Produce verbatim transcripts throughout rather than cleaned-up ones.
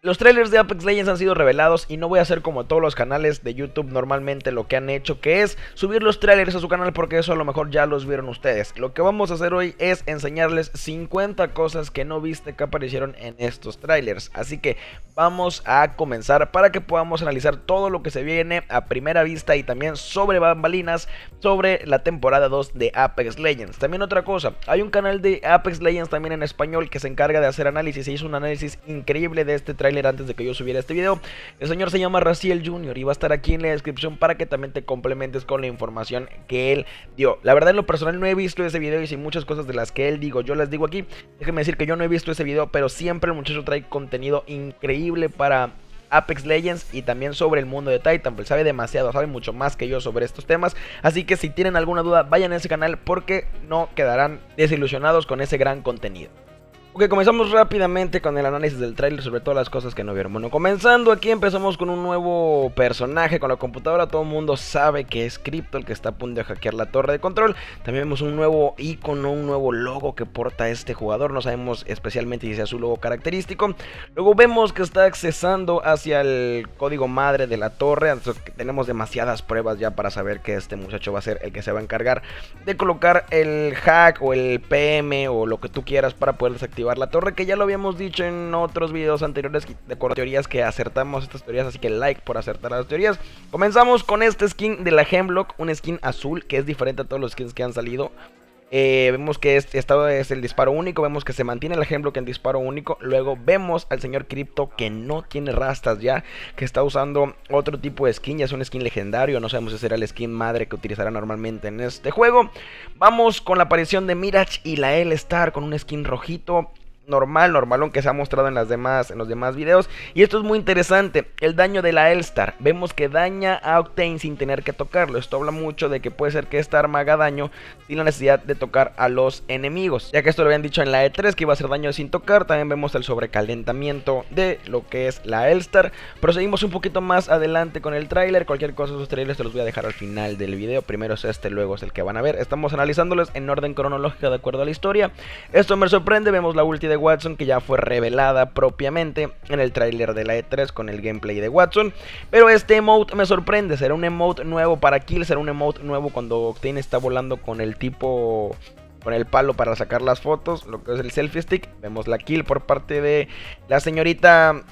Los trailers de Apex Legends han sido revelados y no voy a hacer como todos los canales de YouTube normalmente lo que han hecho, que es subir los trailers a su canal porque eso a lo mejor ya los vieron ustedes. Lo que vamos a hacer hoy es enseñarles cincuenta cosas que no viste que aparecieron en estos trailers. Así que vamos a comenzar para que podamos analizar todo lo que se viene a primera vista y también sobre bambalinas sobre la temporada dos de Apex Legends. También otra cosa, hay un canal de Apex Legends también en español que se encarga de hacer análisis y hizo un análisis increíble de este trailer antes de que yo subiera este video. El señor se llama Raciel Junior y va a estar aquí en la descripción para que también te complementes con la información que él dio. La verdad, en lo personal no he visto ese video y si muchas cosas de las que él digo yo las digo aquí. Déjenme decir que yo no he visto ese video, pero siempre el muchacho trae contenido increíble para Apex Legends y también sobre el mundo de Titanfall. Sabe demasiado, sabe mucho más que yo sobre estos temas. Así que si tienen alguna duda, vayan a ese canal porque no quedarán desilusionados con ese gran contenido. Ok, comenzamos rápidamente con el análisis del tráiler sobre todas las cosas que no vieron. Bueno, comenzando aquí empezamos con un nuevo personaje con la computadora. Todo el mundo sabe que es Crypto el que está a punto de hackear la torre de control. También vemos un nuevo icono, un nuevo logo que porta este jugador. No sabemos especialmente si sea su logo característico. Luego vemos que está accesando hacia el código madre de la torre. Entonces, tenemos demasiadas pruebas ya para saber que este muchacho va a ser el que se va a encargar de colocar el hack o el P M o lo que tú quieras para poder desactivar la torre, que ya lo habíamos dicho en otros videos anteriores de teorías que acertamos estas teorías, así que like por acertar las teorías. Comenzamos con este skin de la Hemlock, un skin azul que es diferente a todos los skins que han salido. Eh, vemos que este estado es el disparo único, vemos que se mantiene la Hemlock en disparo único. Luego vemos al señor Crypto que no tiene rastas ya, que está usando otro tipo de skin, ya es un skin legendario, no sabemos si será el skin madre que utilizará normalmente en este juego. Vamos con la aparición de Mirage y la L-Star con un skin rojito. Normal, normal, aunque se ha mostrado en las demás, en los demás videos. Y esto es muy interesante, el daño de la L-Star. Vemos que daña a Octane sin tener que tocarlo. Esto habla mucho de que puede ser que esta arma haga daño sin la necesidad de tocar a los enemigos, ya que esto lo habían dicho en la E tres que iba a hacer daño sin tocar. También vemos el sobrecalentamiento de lo que es la L-Star. Proseguimos un poquito más adelante con el tráiler. Cualquier cosa de esos trailers te los voy a dejar al final del video. Primero es este, luego es el que van a ver. Estamos analizándolos en orden cronológico de acuerdo a la historia. Esto me sorprende, vemos la ulti de Wattson que ya fue revelada propiamente en el tráiler de la E tres con el gameplay de Wattson. Pero este emote me sorprende, será un emote nuevo para kill, será un emote nuevo cuando Octane está volando con el tipo, con el palo para sacar las fotos, lo que es el selfie stick. Vemos la kill por parte de la señorita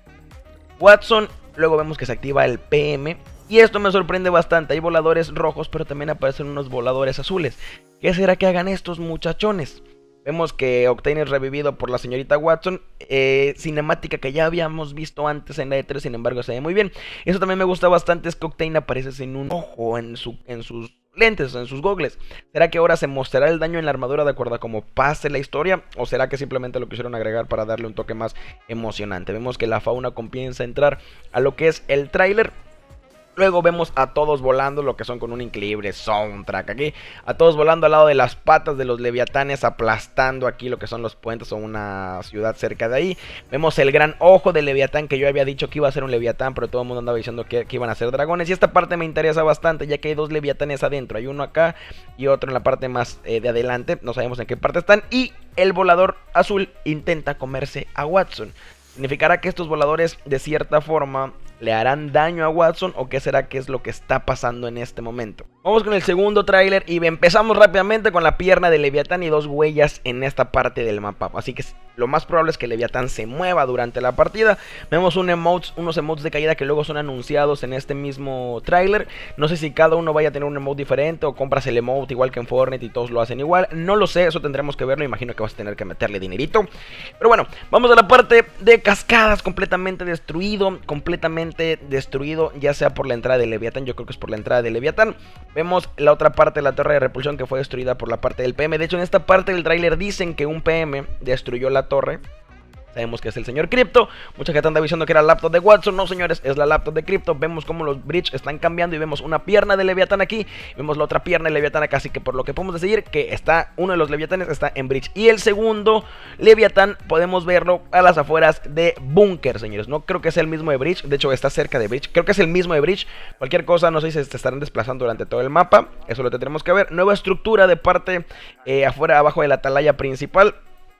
Wattson. Luego vemos que se activa el P M. Y esto me sorprende bastante, hay voladores rojos pero también aparecen unos voladores azules. ¿Qué será que hagan estos muchachones? Vemos que Octane es revivido por la señorita Wattson, eh, cinemática que ya habíamos visto antes en la E tres, sin embargo se ve muy bien. Eso también me gusta bastante, es que Octane aparece sin un ojo en, su, en sus lentes, en sus gogles. ¿Será que ahora se mostrará el daño en la armadura de acuerdo a cómo pase la historia? ¿O será que simplemente lo quisieron agregar para darle un toque más emocionante? Vemos que la fauna comienza a entrar a lo que es el tráiler. Luego vemos a todos volando, lo que son con un increíble soundtrack aquí. A todos volando al lado de las patas de los leviatanes, aplastando aquí lo que son los puentes o una ciudad cerca de ahí. Vemos el gran ojo del leviatán, que yo había dicho que iba a ser un leviatán, pero todo el mundo andaba diciendo que, que iban a ser dragones. Y esta parte me interesa bastante, ya que hay dos leviatanes adentro. Hay uno acá y otro en la parte más eh, de adelante. No sabemos en qué parte están. Y el volador azul intenta comerse a Wattson. ¿Significará que estos voladores de cierta forma le harán daño a Wattson o qué será que es lo que está pasando en este momento? Vamos con el segundo tráiler y empezamos rápidamente con la pierna de Leviatán y dos huellas en esta parte del mapa. Así que lo más probable es que Leviatán se mueva durante la partida. Vemos un emotes, unos emotes de caída que luego son anunciados en este mismo tráiler. No sé si cada uno vaya a tener un emote diferente o compras el emote igual que en Fortnite y todos lo hacen igual. No lo sé, eso tendremos que verlo. Imagino que vas a tener que meterle dinerito. Pero bueno, vamos a la parte de cascadas. Completamente destruido, completamente destruido, ya sea por la entrada de Leviatán. Yo creo que es por la entrada de Leviatán. Vemos la otra parte de la torre de repulsión que fue destruida por la parte del P M. De hecho, en esta parte del tráiler dicen que un P M destruyó la torre. Sabemos que es el señor Crypto. Mucha gente anda diciendo que era la laptop de Wattson. No, señores, es la laptop de Crypto. Vemos cómo los bridge están cambiando y vemos una pierna de Leviatán aquí. Vemos la otra pierna de Leviatán acá. Así que por lo que podemos decir que está uno de los Leviatanes está en bridge. Y el segundo Leviatán podemos verlo a las afueras de Bunker, señores. No creo que sea el mismo de bridge. De hecho, está cerca de bridge. Creo que es el mismo de bridge. Cualquier cosa, no sé si se estarán desplazando durante todo el mapa. Eso lo tendremos que ver. Nueva estructura de parte eh, afuera, abajo de la atalaya principal.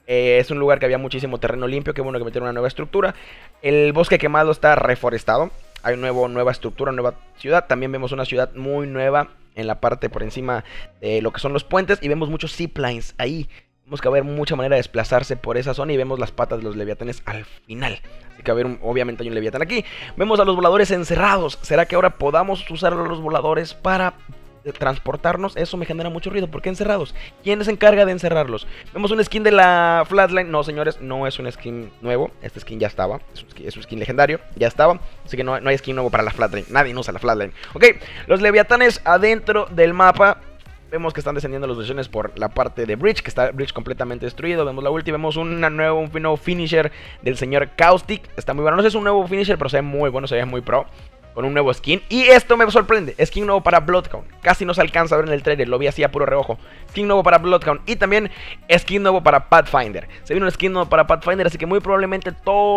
Eh, es un lugar que había muchísimo terreno limpio, qué bueno que metieron una nueva estructura. El bosque quemado está reforestado. Hay una nuevo, nueva estructura, nueva ciudad. También vemos una ciudad muy nueva en la parte por encima de lo que son los puentes. Y vemos muchos ziplines ahí. Vemos que va a haber mucha manera de desplazarse por esa zona. Y vemos las patas de los leviatanes al final. Así que a ver, un, obviamente hay un leviatán aquí. Vemos a los voladores encerrados. ¿Será que ahora podamos usar a los voladores para transportarnos? Eso me genera mucho ruido. ¿Por qué encerrados? ¿Quién se encarga de encerrarlos? Vemos un skin de la Flatline. No, señores, no es un skin nuevo. Este skin ya estaba. Es un skin, es un skin legendario. Ya estaba. Así que no, no hay skin nuevo para la Flatline. Nadie usa la Flatline. Ok, los leviatanes adentro del mapa. Vemos que están descendiendo las versiones por la parte de Bridge, que está Bridge completamente destruido. Vemos la ulti, vemos una nuevo, un nuevo finisher del señor Caustic. Está muy bueno, no sé si es un nuevo finisher, pero se ve muy bueno, se ve muy pro. Con un nuevo skin. Y esto me sorprende. Skin nuevo para Bloodhound. Casi no se alcanza a ver en el trailer. Lo vi así a puro reojo. Skin nuevo para Bloodhound. Y también skin nuevo para Pathfinder. Se viene un skin nuevo para Pathfinder. Así que muy probablemente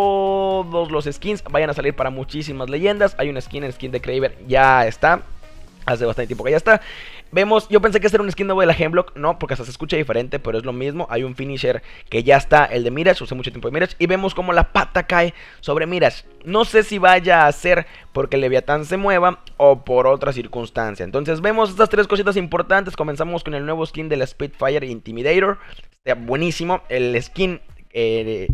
todos los skins vayan a salir para muchísimas leyendas. Hay un skin, el skin de Kraber ya está. Hace bastante tiempo que ya está. Vemos, yo pensé que este era un skin nuevo de la Hemlock. No, porque hasta se escucha diferente, pero es lo mismo. Hay un finisher que ya está, el de Mirage. Usé mucho tiempo de Mirage. Y vemos como la pata cae sobre Mirage. No sé si vaya a ser porque el Leviatán se mueva o por otra circunstancia. Entonces vemos estas tres cositas importantes. Comenzamos con el nuevo skin de la Spitfire Intimidator. Está buenísimo. El skin... Eh,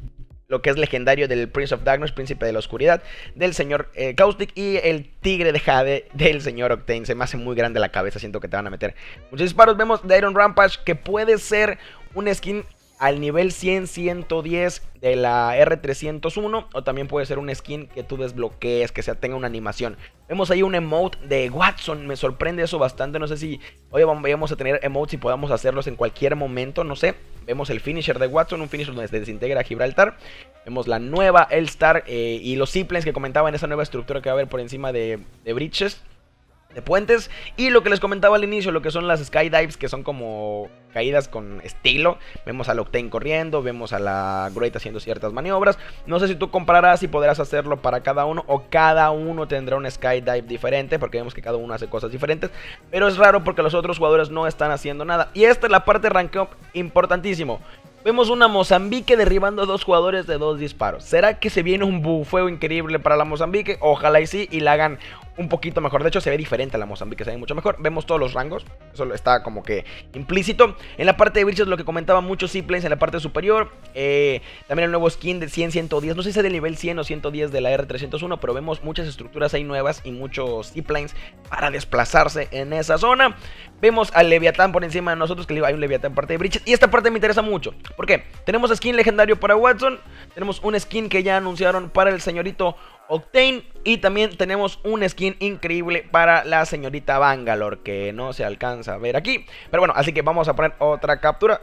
lo que es legendario del Prince of Darkness, Príncipe de la Oscuridad, del señor eh, Caustic, y el Tigre de Jade del señor Octane. Se me hace muy grande la cabeza, siento que te van a meter muchos disparos. Vemos de Iron Rampage, que puede ser un skin al nivel cien, ciento diez de la R trescientos uno, o también puede ser un skin que tú desbloquees, que sea, tenga una animación. Vemos ahí un emote de Watson, me sorprende eso bastante. No sé si hoy vamos a tener emotes y podamos hacerlos en cualquier momento, no sé. Vemos el finisher de Watson, un finisher donde se desintegra Gibraltar. Vemos la nueva L-Star eh, y los ziplines que comentaba en esa nueva estructura que va a haber por encima de, de bridges, de puentes. Y lo que les comentaba al inicio, lo que son las skydives, que son como caídas con estilo. Vemos al Octane corriendo, vemos a la Great haciendo ciertas maniobras. No sé si tú comprarás y podrás hacerlo para cada uno, o cada uno tendrá un skydive diferente, porque vemos que cada uno hace cosas diferentes. Pero es raro porque los otros jugadores no están haciendo nada. Y esta es la parte de rankeo importantísimo. Vemos una Mozambique derribando a dos jugadores de dos disparos. ¿Será que se viene un bufeo increíble para la Mozambique? Ojalá y sí, y la hagan un poquito mejor. De hecho, se ve diferente a la Mozambique, se ve mucho mejor. Vemos todos los rangos, eso está como que implícito. En la parte de bridges, lo que comentaba, muchos ziplines en la parte superior. eh, También el nuevo skin de cien, ciento diez. No sé si es del nivel cien o ciento diez de la R trescientos uno, pero vemos muchas estructuras ahí nuevas y muchos ziplines para desplazarse en esa zona. Vemos al Leviatán por encima de nosotros, que hay un Leviatán en parte de bridges. Y esta parte me interesa mucho. ¿Por qué? Tenemos skin legendario para Watson. Tenemos un skin que ya anunciaron para el señorito Octane. Y también tenemos un skin increíble para la señorita Bangalore, que no se alcanza a ver aquí. Pero bueno, así que vamos a poner otra captura.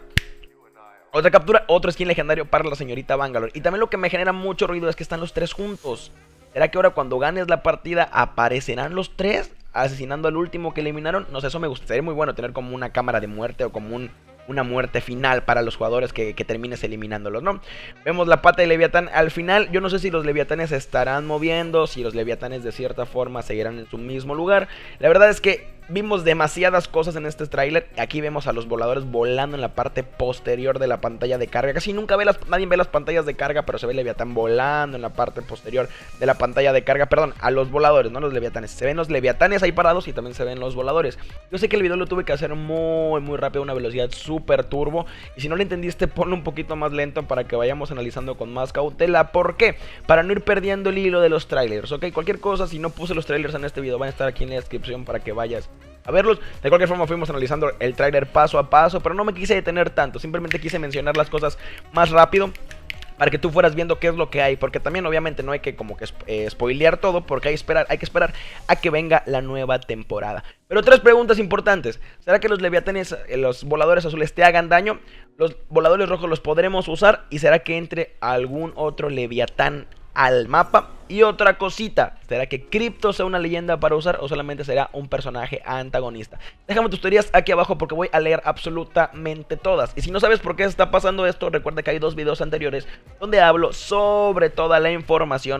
Otra captura, otro skin legendario para la señorita Bangalore. Y también lo que me genera mucho ruido es que están los tres juntos. ¿Será que ahora cuando ganes la partida aparecerán los tres asesinando al último que eliminaron? No sé, eso me gustaría. Sería muy bueno tener como una cámara de muerte o como un... una muerte final para los jugadores que, que termines eliminándolos, ¿no? Vemos la pata de Leviatán al final. Yo no sé si los Leviatanes se estarán moviendo, si los Leviatanes de cierta forma seguirán en su mismo lugar. La verdad es que vimos demasiadas cosas en este tráiler. Aquí vemos a los voladores volando en la parte posterior de la pantalla de carga. Casi nunca ve las, nadie ve las pantallas de carga, pero se ve Leviatán volando en la parte posterior de la pantalla de carga. Perdón, a los voladores, no a los Leviatanes. Se ven los Leviatanes ahí parados y también se ven los voladores. Yo sé que el video lo tuve que hacer muy, muy rápido, a una velocidad súper turbo. Y si no lo entendiste, ponlo un poquito más lento para que vayamos analizando con más cautela. ¿Por qué? Para no ir perdiendo el hilo de los trailers, ¿ok? Cualquier cosa, si no puse los trailers en este video, van a estar aquí en la descripción para que vayas a verlos. De cualquier forma fuimos analizando el tráiler paso a paso, pero no me quise detener tanto, simplemente quise mencionar las cosas más rápido para que tú fueras viendo qué es lo que hay, porque también obviamente no hay que como que eh, spoilear todo, porque hay, esperar, hay que esperar a que venga la nueva temporada. Pero tres preguntas importantes: ¿será que los leviatanes, eh, los voladores azules te hagan daño? ¿Los voladores rojos los podremos usar? ¿Y será que entre algún otro leviatán al mapa? Y otra cosita, ¿será que Crypto sea una leyenda para usar o solamente será un personaje antagonista? Déjame tus teorías aquí abajo porque voy a leer absolutamente todas. Y si no sabes por qué está pasando esto, recuerda que hay dos videos anteriores donde hablo sobre toda la información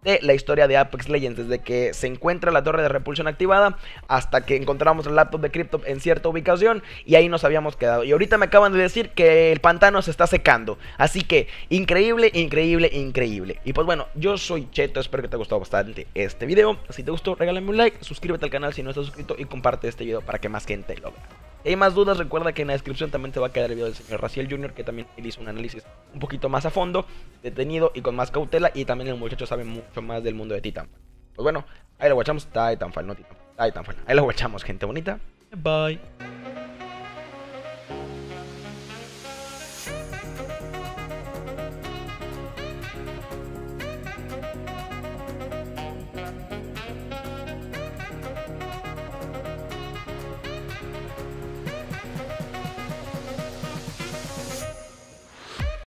de la historia de Apex Legends, desde que se encuentra la torre de repulsión activada hasta que encontramos el laptop de Crypto en cierta ubicación y ahí nos habíamos quedado. Y ahorita me acaban de decir que el pantano se está secando, así que increíble, increíble, increíble. Y pues bueno, yo soy Cheto, espero que te haya gustado bastante este video. Si te gustó, regálame un like, suscríbete al canal si no estás suscrito y comparte este video para que más gente lo vea. Si hay más dudas, recuerda que en la descripción también te va a quedar el video del señor Raciel junior, que también hizo un análisis un poquito más a fondo, detenido y con más cautela, y también el muchacho sabe mucho más del mundo de Titanfall. Pues bueno, ahí lo guachamos, Titanfall, no Titanfall, Titanfall. Ahí lo guachamos, gente bonita. Bye.